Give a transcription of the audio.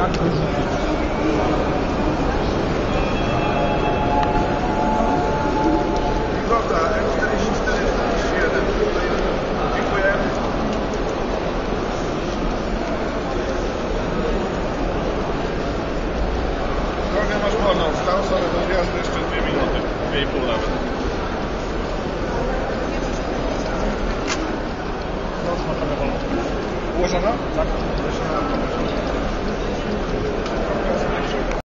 Dobra, M4441. Dziękuję. Drogę masz wolną, stał sobie do wjazdu jeszcze 2 minuty, 2,5 nawet. Ułożona? Tak.